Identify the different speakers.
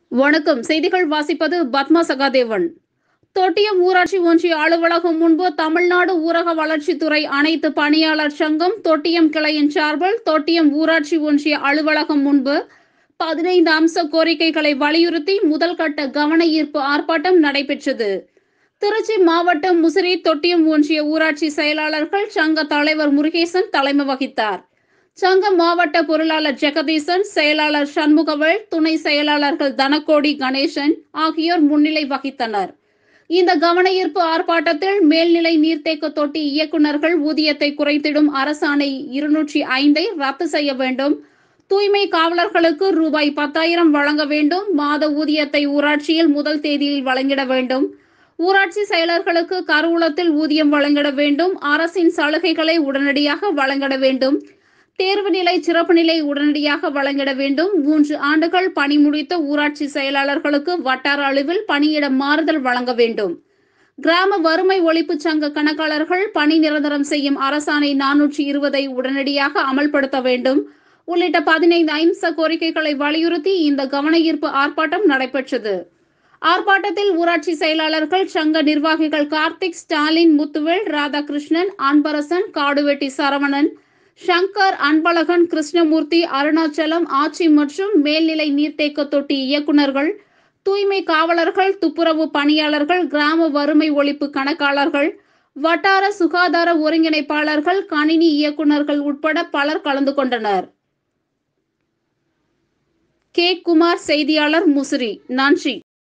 Speaker 1: வணக்கம். செய்திகள் வாசிப்பது பத்மா சகாதேவன். தொட்டியம் ஊராட்சி ஒன்றிய அலுவலகம் முன்பு தமிழ்நாடு ஊரக வளர்ச்சித்துறை அனைத்து பணியாளர் சங்கம் தொட்டியம் கிளையின் சார்பில் தொட்டியம் ஊராட்சி ஒன்றிய அலுவலகம் முன்பு 15 அம்ச கோரிக்கைகளை வலியுறுத்தி முதல் கட்ட கவன ஈர்ப்பு ஆர்ப்பாட்டம் நடைபெற்றது. திருச்சி மாவட்டம் முசிறி தொட்டியம் ஒன்றிய ஊராட்சி செயலாளர்கள் சங்க தலைவர் முருகேசன் தலைமை வகித்தார். சங்க மாவட்ட பொருளாளர் ஜெகதீசன், செயலாளர் சண்முகவேல், துணை செயலாளர்கள் தனக்கோடி கணேசன் ஆகியோர் முன்னிலை வகித்தனர். இந்த கவனஈர்ப்பு ஆர்ப்பாட்டத்தில் மேல்நிலை நீர்த்தேக்க தொட்டி இயக்குநர்கள் ஊதியத்தை குறைத்திடும் அரசாணை 205 ரத்து செய்ய வேண்டும், தூய்மை காவலர்களுக்கு ரூபாய் 10,000 வழங்க வேண்டும், மாத ஊதியத்தை ஊராட்சியில் முதல் தேதியில் வழங்கிட வேண்டும், ஊராட்சி செயலர்களுக்கு கருவூலத்தில் ஊதியம் வழங்கிட வேண்டும், அரசின் சலுகைகளை உடனடியாக வழங்கிட வேண்டும், தேர்வு நிலை சிறப்பு நிலை உடனடியாக வழங்கிட வேண்டும், 3 ஆண்டுகள் பணி முடித்த ஊராட்சி செயலாளர்களுக்கு வட்டார அளவில் பணியிட மாறுதல் வழங்க வேண்டும், கிராம வறுமை ஒழிப்பு சங்க கணக்காளர்கள் பணி நிரந்தரம் செய்யும் அரசாணை 420 உடனடியாக அமல்படுத்த வேண்டும் உள்ளிட்ட 15 அம்ச கோரிக்கைகளை வலியுறுத்தி இந்த கவன ஈர்ப்பு ஆர்ப்பாட்டம் நடைபெற்றது. ஆர்ப்பாட்டத்தில் ஊராட்சி செயலாளர்கள் சங்க நிர்வாகிகள் கார்த்திக், ஸ்டாலின், முத்துவேல், ராதாகிருஷ்ணன், அன்பரசன், காடுவெட்டி சரவணன், சங்கர், அன்பழகன், கிருஷ்ணமூர்த்தி, அருணாச்சலம், ஆச்சி மற்றும் மேல்நிலை நீர்த்தேக்க தொட்டி இயக்குநர்கள், தூய்மை காவலர்கள், துப்புரவு பணியாளர்கள், கிராம வறுமை ஒழிப்பு கணக்காளர்கள், வட்டார சுகாதார ஒருங்கிணைப்பாளர்கள், கணினி இயக்குநர்கள் உட்பட பலர் கலந்து கொண்டனர். கே. குமார், செய்தியாளர், முசிறி. நன்றி.